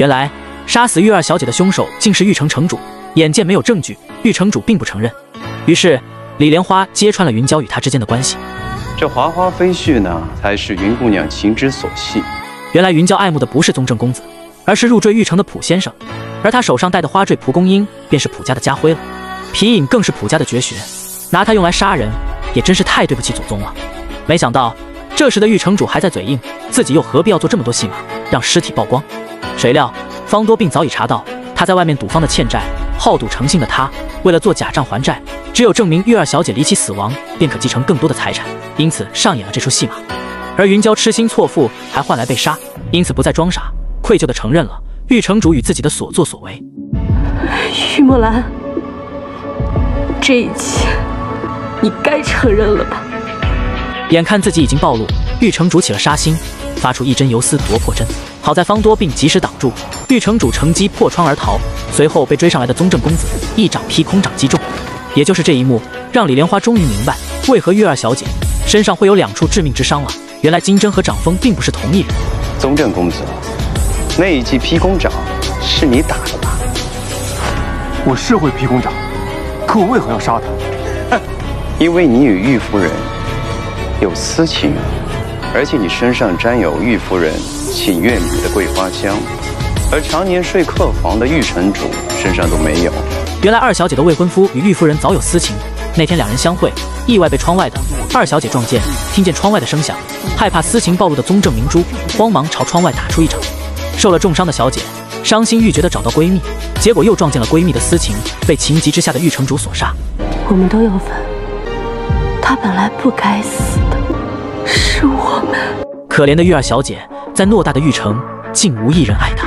原来杀死玉二小姐的凶手竟是玉城城主。眼见没有证据，玉城主并不承认，于是李莲花揭穿了云娇与他之间的关系。 这华花飞絮呢，才是云姑娘情之所系。 原来云娇爱慕的不是宗正公子，而是入赘玉城的普先生，而他手上戴的花坠蒲公英便是普家的家徽了。皮影更是普家的绝学，拿它用来杀人，也真是太对不起祖宗了。没想到这时的玉城主还在嘴硬，自己又何必要做这么多戏码，让尸体曝光？谁料方多病早已查到他在外面赌方的欠债，好赌成性的他，为了做假账还债，只有证明玉二小姐离奇死亡，便可继承更多的财产，因此上演了这出戏码。而云娇痴心错付，还换来被杀，因此不再装傻，愧疚地承认了玉城主与自己的所作所为。 玉墨兰，这一切你该承认了吧？ 眼看自己已经暴露，玉城主起了杀心，发出一针游丝夺破针。好在方多病及时挡住，玉城主乘机破窗而逃，随后被追上来的宗正公子一掌劈空掌击中。也就是这一幕，让李莲花终于明白为何玉二小姐身上会有2处致命之伤了。原来金针和掌风并不是同一人。 宗正公子，那一记劈空掌是你打的吧？ 我是会劈空掌，可我为何要杀他？ 因为你与玉夫人有私情，而且你身上沾有玉夫人请月米的桂花香，而常年睡客房的玉城主身上都没有。 原来二小姐的未婚夫与玉夫人早有私情，那天2人相会，意外被窗外的二小姐撞见，听见窗外的声响，害怕私情暴露的宗正明珠，慌忙朝窗外打出一掌。受了重伤的小姐伤心欲绝地找到闺蜜，结果又撞见了闺蜜的私情，被情急之下的玉城主所杀。 我们都有份，他本来不该死的，是我们。 可怜的玉二小姐，在偌大的玉城，竟无一人爱她。